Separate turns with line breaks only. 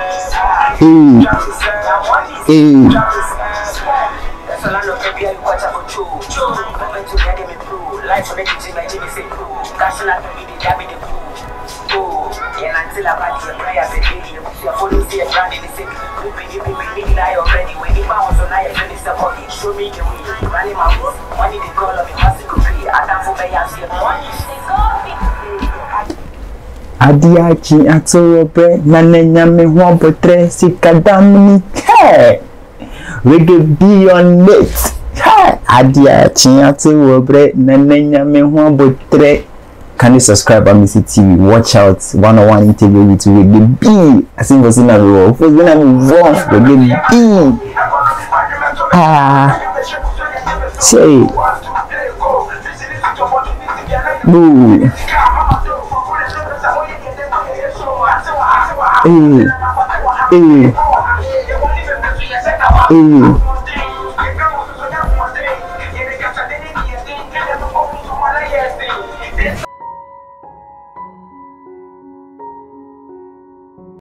Adiachi atorobe nanenya me hobotre sikadamni hey reggae be on it hey adiachi atorobe nanenya me hobotre. Can you subscribe Amisty TV? Watch out 101 interview with Reggae B. I think was in a row. Was in a row. Reggae B. Say. Boo. Hey.